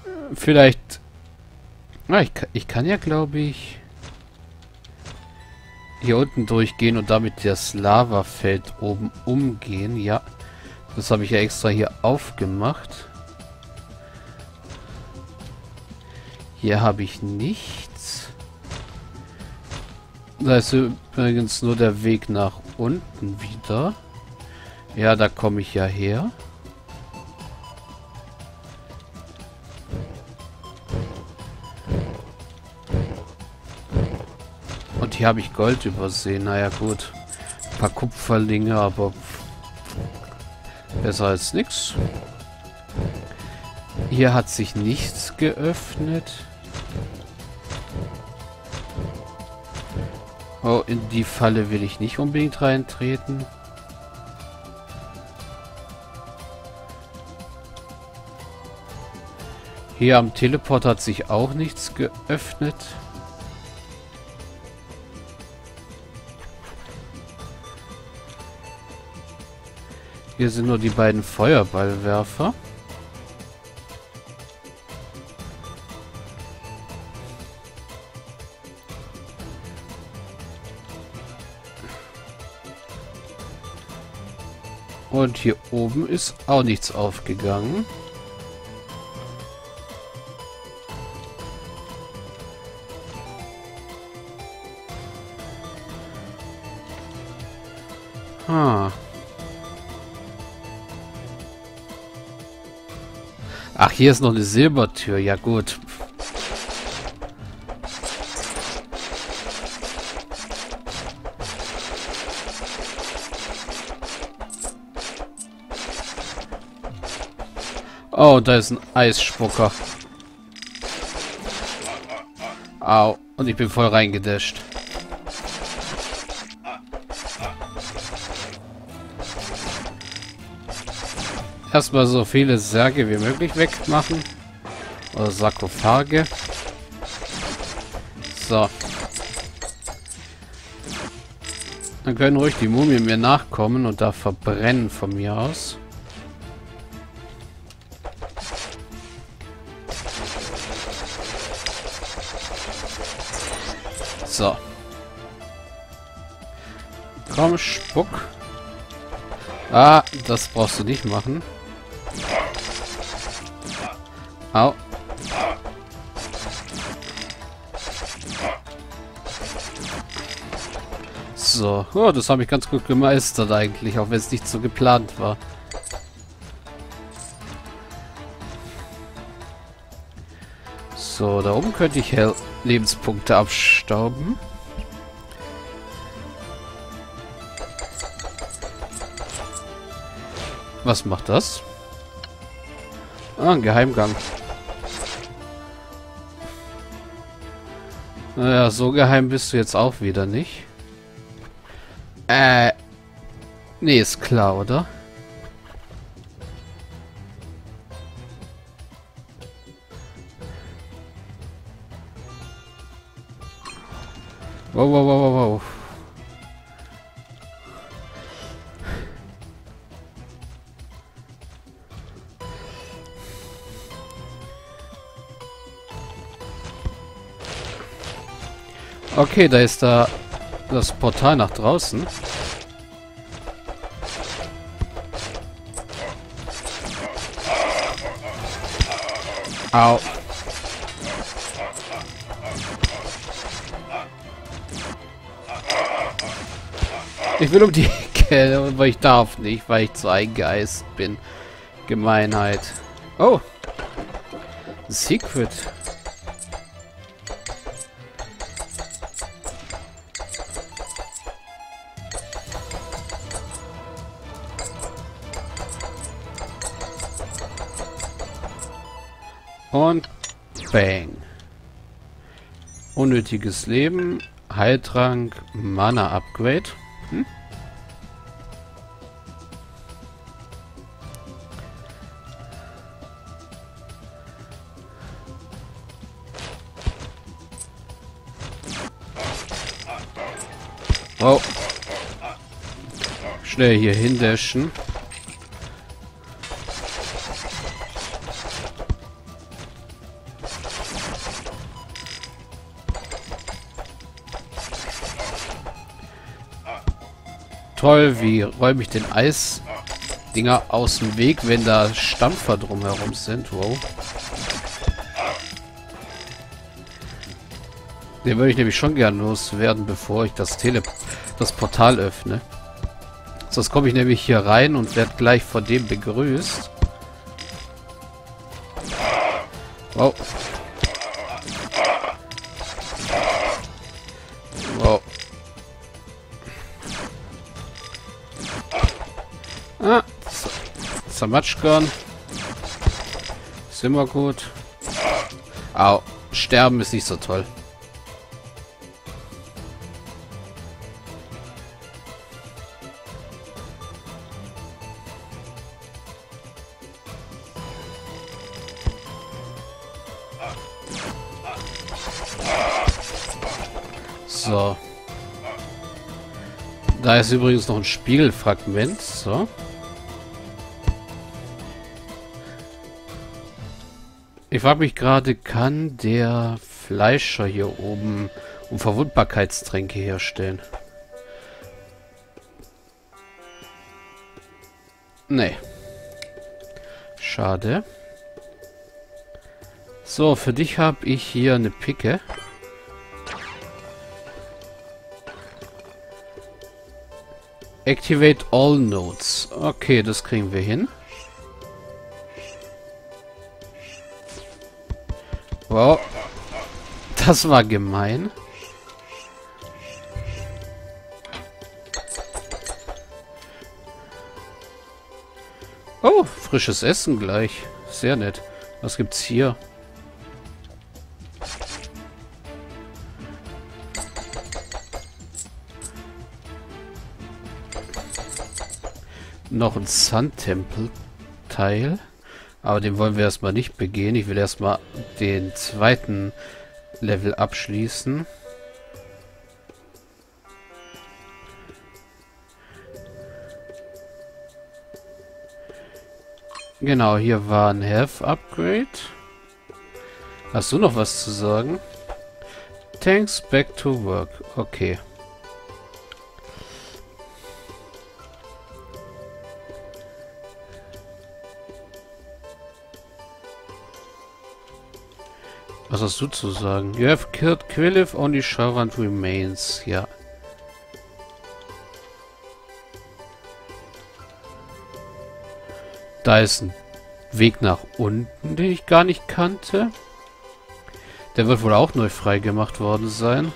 Vielleicht... Ah, ich kann ja, glaube ich, hier unten durchgehen und damit das Lavafeld oben umgehen. Ja, das habe ich ja extra hier aufgemacht. Hier habe ich nichts. Da ist übrigens nur der Weg nach unten wieder. Ja, da komme ich ja her. Und hier habe ich Gold übersehen. Naja, gut. Ein paar Kupferlinge, aber besser als nichts. Hier hat sich nichts geöffnet. Oh, in die Falle will ich nicht unbedingt reintreten. Hier am Teleport hat sich auch nichts geöffnet. Hier sind nur die beiden Feuerballwerfer. Und hier oben ist auch nichts aufgegangen. Ach, hier ist noch eine Silbertür. Ja, gut. Oh, da ist ein Eisspucker. Au. Und ich bin voll reingedasht. Erstmal so viele Särge wie möglich wegmachen. Oder Sarkophage. So. Dann können ruhig die Mumien mir nachkommen und da verbrennen von mir aus. So. Komm, spuck. Ah, das brauchst du nicht machen. Au. So. Oh, das habe ich ganz gut gemeistert eigentlich, auch wenn es nicht so geplant war. So, da oben könnte ich Lebenspunkte abstauben. Was macht das? Ah, ein Geheimgang. Naja, so geheim bist du jetzt auch wieder nicht. Nee, ist klar, oder? Wow, wow, wow, wow, wow. Okay, da ist da das Portal nach draußen. Au. Ich will um die Ecke, aber ich darf nicht, weil ich zu eingeeist bin. Gemeinheit. Oh. Secret. Und bang. Unnötiges Leben, Heiltrank, Mana-Upgrade. Hm? Oh. Schnell hier hindashen. Toll, wie räume ich den Eisdinger aus dem Weg, wenn da Stampfer drumherum sind. Wow. Den würde ich nämlich schon gern loswerden, bevor ich das Portal öffne. Sonst komme ich nämlich hier rein und werde gleich von dem begrüßt. Wow. Wow. Ah, Samatschkan. Ist immer gut. Au, sterben ist nicht so toll. So. Da ist übrigens noch ein Spiegelfragment. So. Ich frage mich gerade, kann der Fleischer hier oben Unverwundbarkeitstränke herstellen? Nee. Schade. So, für dich habe ich hier eine Picke. Activate all nodes. Okay, das kriegen wir hin. Wow. Das war gemein. Oh, frisches Essen gleich. Sehr nett. Was gibt's hier? Noch ein Sun-Tempel-Teil. Aber den wollen wir erstmal nicht begehen. Ich will erstmal den zweiten Level abschließen. Genau, hier war ein Health Upgrade. Hast du noch was zu sagen? Thanks, back to work. Okay. Was hast du zu sagen? You have killed Quillif, only Sharant remains. Ja. Da ist ein Weg nach unten, den ich gar nicht kannte. Der wird wohl auch neu freigemacht worden sein.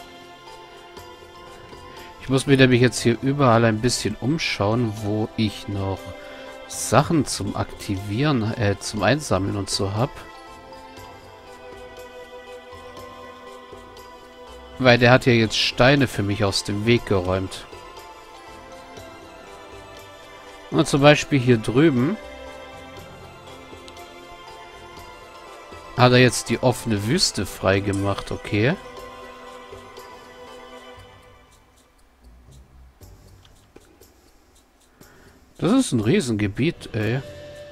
Ich muss mir nämlich jetzt hier überall ein bisschen umschauen, wo ich noch Sachen zum Aktivieren, zum Einsammeln und so habe. Weil der hat ja jetzt Steine für mich aus dem Weg geräumt. Und zum Beispiel hier drüben hat er jetzt die offene Wüste frei gemacht, okay. Das ist ein Riesengebiet, ey.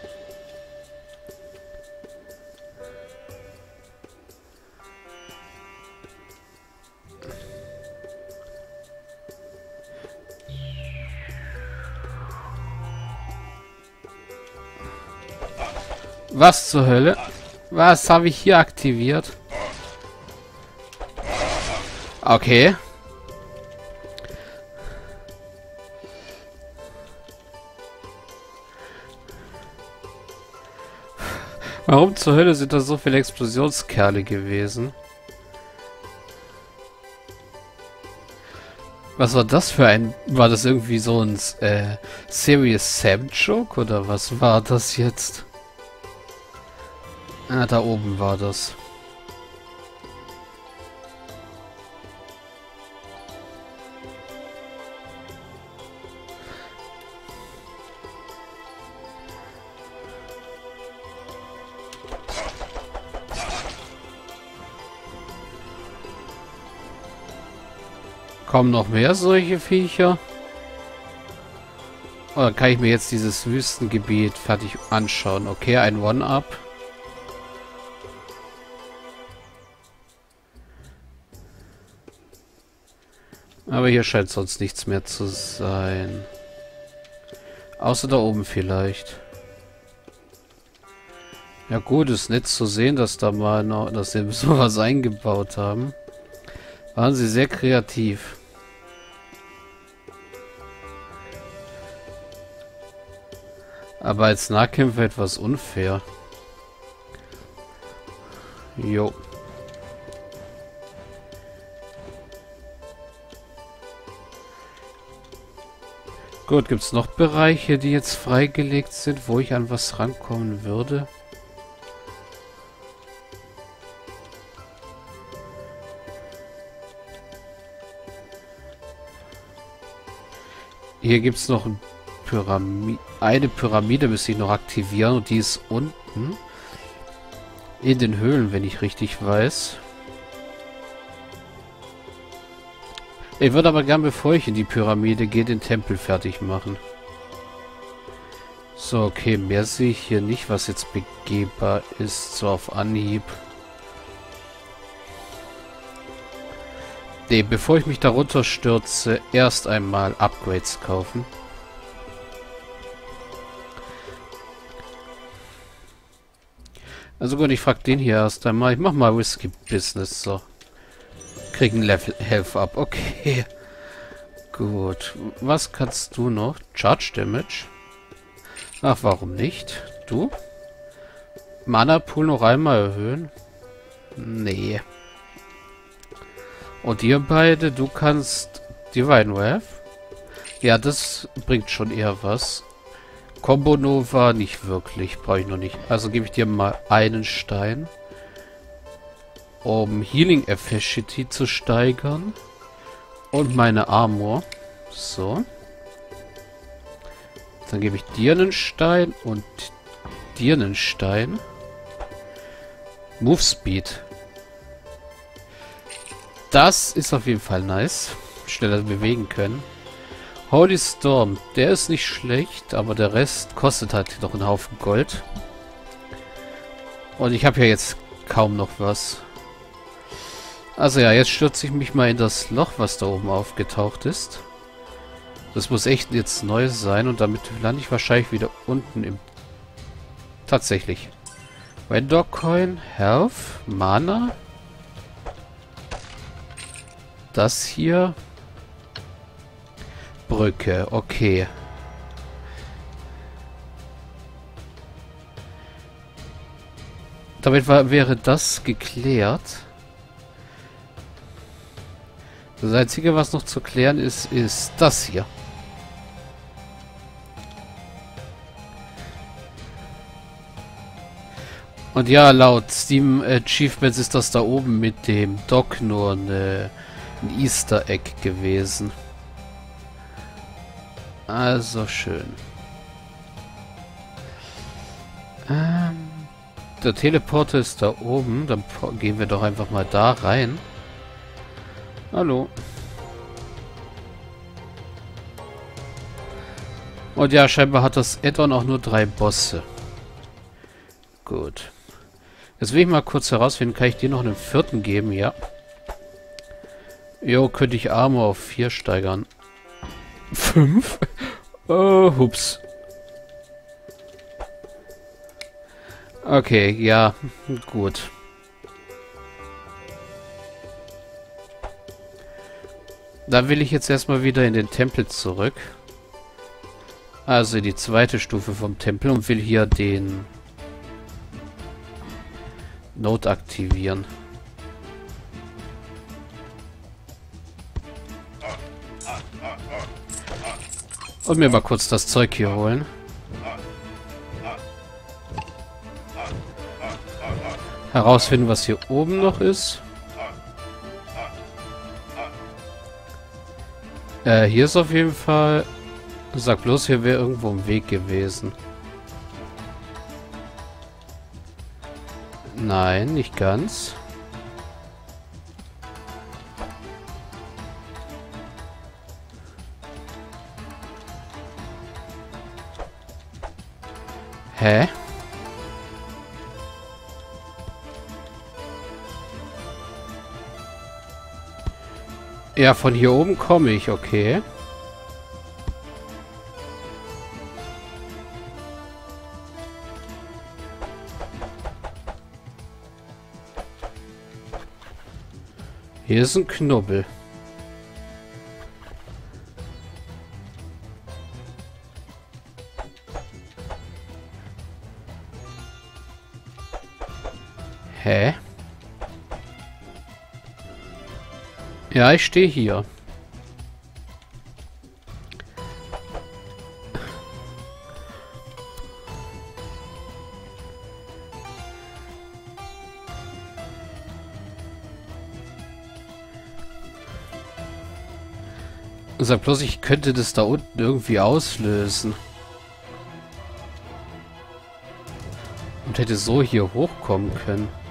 Was zur Hölle? Was habe ich hier aktiviert? Okay. Warum zur Hölle sind da so viele Explosionskerle gewesen? Was war das für ein... War das irgendwie so ein Serious Sam Joke oder was war das jetzt? Ah, da oben war das. Kommen noch mehr solche Viecher? Oder kann ich mir jetzt dieses Wüstengebiet fertig anschauen? Okay, ein One-Up. Aber hier scheint sonst nichts mehr zu sein. Außer da oben vielleicht. Ja gut, ist nett zu sehen, dass da mal noch, dass sie sowas eingebaut haben. Waren sie sehr kreativ. Aber als Nahkämpfer etwas unfair. Jo. Gut, gibt es noch Bereiche, die jetzt freigelegt sind, wo ich an was rankommen würde? Hier gibt es noch eine Pyramide, müsste ich noch aktivieren und die ist unten in den Höhlen, wenn ich richtig weiß. Ich würde aber gern, bevor ich in die Pyramide gehe, den Tempel fertig machen. So, okay, mehr sehe ich hier nicht, was jetzt begehbar ist, so auf Anhieb. Nee, bevor ich mich darunter stürze, erst einmal Upgrades kaufen. Also gut, ich frag den hier erst einmal. Ich mach mal Risky Business, so. Kriegen Level Health ab. Okay. Gut. Was kannst du noch? Charge Damage. Ach, warum nicht? Du? Mana Pool noch einmal erhöhen? Nee. Und ihr beide, du kannst Divine Wrath? Ja, das bringt schon eher was. Combo Nova nicht wirklich. Brauche ich noch nicht. Also gebe ich dir mal einen Stein. Um Healing Efficiency zu steigern. Und meine Armor. So. Dann gebe ich dir einen Stein und dir einen Stein. Move Speed. Das ist auf jeden Fall nice. Schneller bewegen können. Holy Storm. Der ist nicht schlecht, aber der Rest kostet halt noch einen Haufen Gold. Und ich habe ja jetzt kaum noch was. Also ja, jetzt stürze ich mich mal in das Loch, was da oben aufgetaucht ist. Das muss echt jetzt neu sein und damit lande ich wahrscheinlich wieder unten im... Tatsächlich. Vendor Coin, Health, Mana. Das hier. Brücke, okay. Damit wäre das geklärt. Das Einzige, was noch zu klären ist, ist das hier. Und ja, laut Steam Achievements ist das da oben mit dem Dock nur ein Easter Egg gewesen. Also schön. Der Teleporter ist da oben. Dann gehen wir doch einfach mal da rein. Hallo. Und ja, scheinbar hat das Add-on auch nur 3 Bosse. Gut. Jetzt will ich mal kurz herausfinden, kann ich dir noch einen 4. geben? Ja. Jo, könnte ich Armor auf 4 steigern. 5? Oh, hups. Okay, ja, gut. Dann will ich jetzt erstmal wieder in den Tempel zurück. Also die zweite Stufe vom Tempel und will hier den Node aktivieren. Und mir mal kurz das Zeug hier holen. Herausfinden, was hier oben noch ist. Hier ist auf jeden Fall... Sag bloß, hier wäre irgendwo ein Weg gewesen. Nein, nicht ganz. Hä? Ja, von hier oben komme ich, okay. Hier ist ein Knubbel. Hä? Ja, ich stehe hier. Sag bloß, ich könnte das da unten irgendwie auslösen. Und hätte so hier hochkommen können.